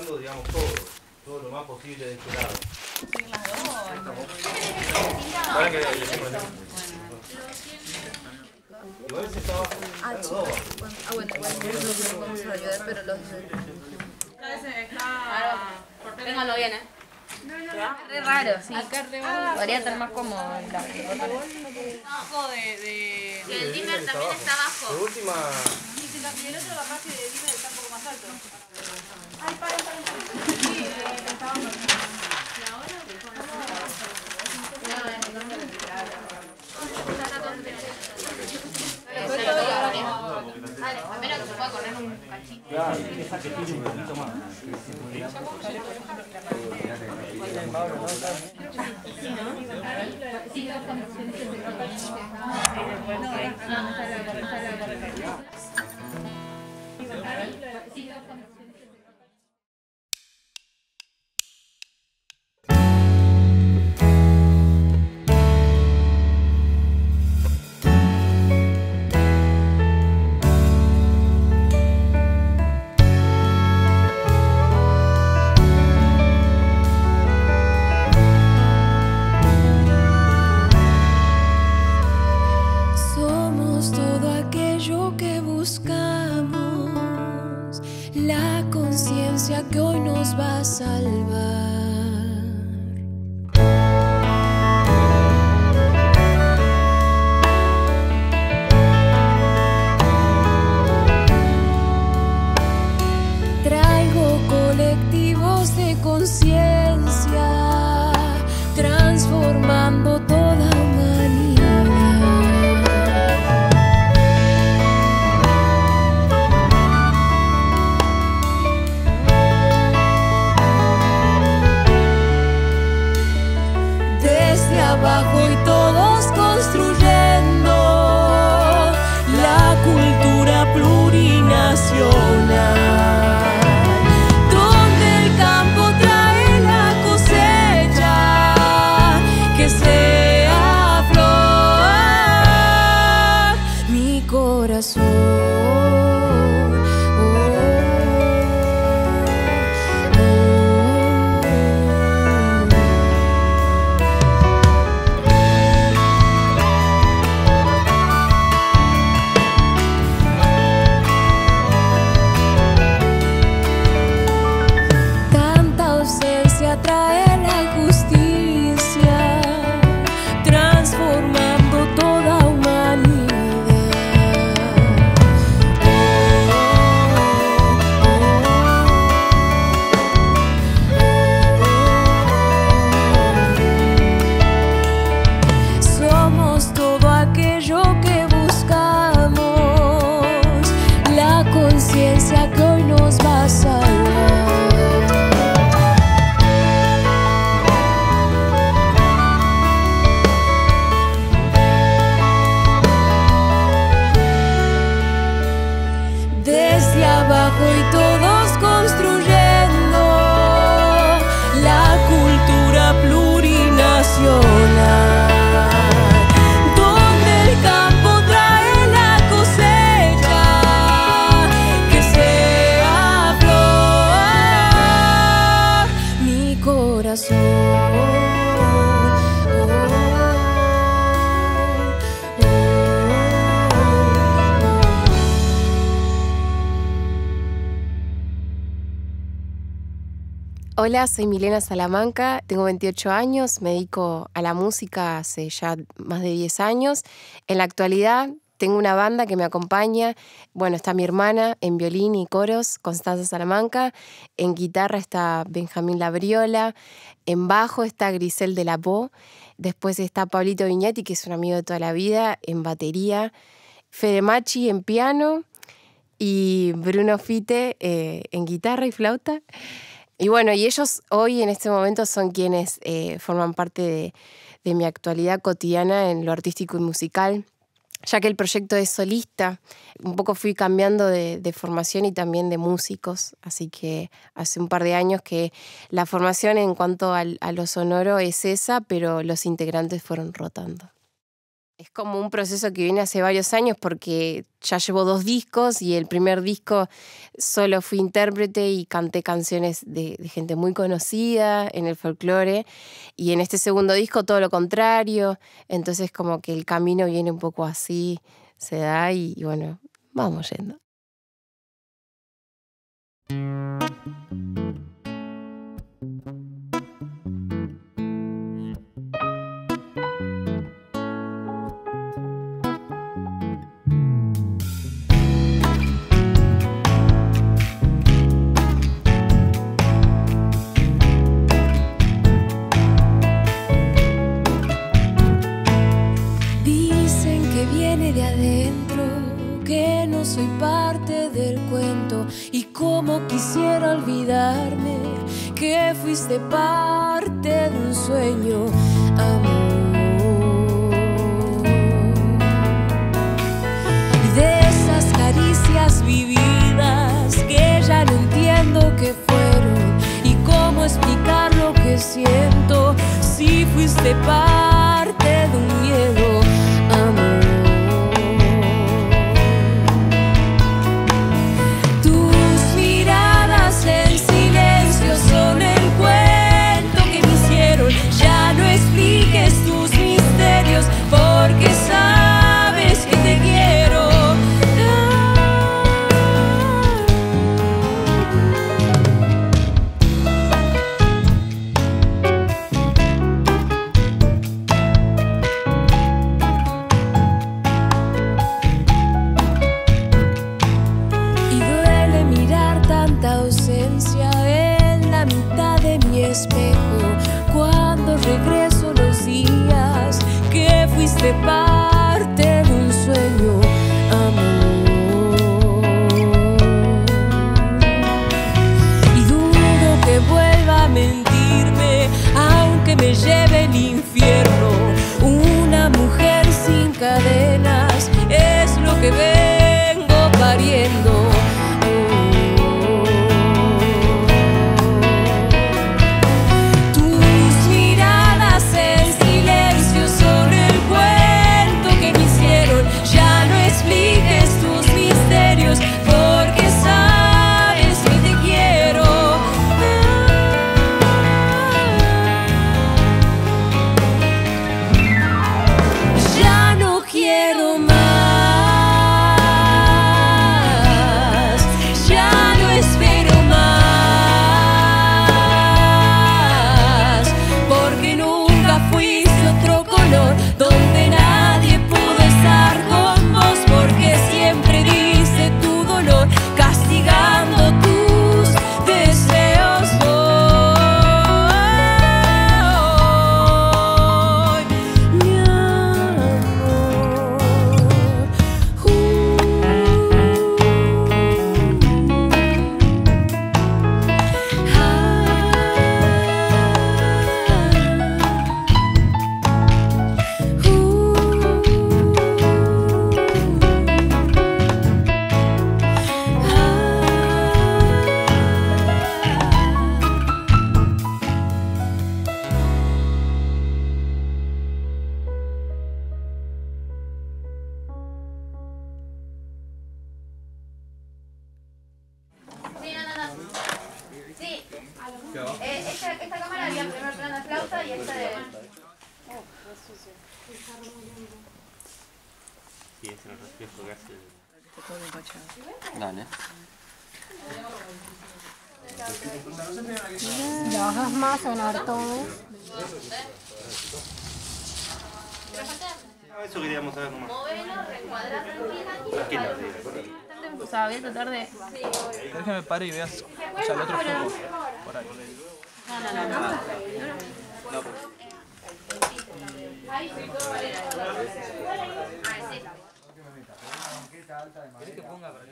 buscando, digamos, todo lo más posible de este lado. Sí, las dos. Ahora que le tengo el igual ese está abajo. Bueno, igual vamos a ayudar, pero los... Ténganlo bien, ¿eh? Re raro, sí. Acá Podría ser más como la... abajo de... Y el dimmer también está abajo. De última... Y el otro, la parte de dimmer está un poco más alto. A menos que se pueda correr un cachito. Claro, esa que tiene un poquito más. Somos todo aquello que buscamos, la conciencia que hoy nos va a salvar. Traigo colectivos de conciencia, transformando toda humanidad. Desde abajo y todos construyendo la cultura plurinacional, donde el campo trae la cosecha, que sea flor mi corazón. Tanta ausencia trae la justicia, transformando toda humanidad. Somos todo aquello que buscamos, la conciencia que hoy nos va a salvar. Desde abajo y todos construyendo la cultura plurinacional, donde el campo trae la cosecha, que sea flor mi corazón. Hola, soy Milena Salamanca, tengo 28 años, me dedico a la música hace ya más de 10 años. En la actualidad tengo una banda que me acompaña. Bueno, está mi hermana en violín y coros, Constanza Salamanca. En guitarra está Benjamín Labriola. En bajo está Grisel de la Po. Después está Pablito Viñetti, que es un amigo de toda la vida, en batería. Fede Machi en piano y Bruno Fite en guitarra y flauta. Y bueno, y ellos hoy en este momento son quienes forman parte de mi actualidad cotidiana en lo artístico y musical, ya que el proyecto es solista. Un poco fui cambiando de formación y también de músicos, así que hace un par de años que la formación en cuanto a lo sonoro es esa, pero los integrantes fueron rotando. Es como un proceso que viene hace varios años porque ya llevo 2 discos y el primer disco solo fui intérprete y canté canciones de gente muy conocida en el folclore, y en este segundo disco todo lo contrario, entonces como que el camino viene un poco así, se da y bueno, vamos yendo. De adentro, que no soy parte del cuento, y como quisiera olvidarme que fuiste parte de un sueño, amor, y de esas caricias vividas que ya no entiendo qué fueron y cómo explicar lo que siento si fuiste parte de un miedo, amor. En silencio son el cuento que me hicieron. Ya no expliques tus misterios, porque sabes que te quiero. En la mitad de mi espejo, cuando regreso los días que fuiste parte de un sueño, amor, y dudo que vuelva a mentirme, aunque me lleve el infierno. Una mujer sin cadenas es lo que vengo pariendo. Porque sabes que te quiero. Ya no quiero más, ya no espero más, porque nunca fuiste otro color donde nadie pudo estar con vos, porque siempre diste tu dolor, castigando tus deseos hoy, mi amor. Sí, no. Sí. Esta cámara había primer plano de flauta y esta de... Sí, es el reflejo que hace. Dale. Le bajas más, se van a ver todos. Eso queríamos saber nomás. Movelo, recuadrarlo Tranquila, O sea, voy a tratar de... ¿Querés que me pare y veas? O sea, el otro foco. Por ahí. No. ¿Querés que ponga para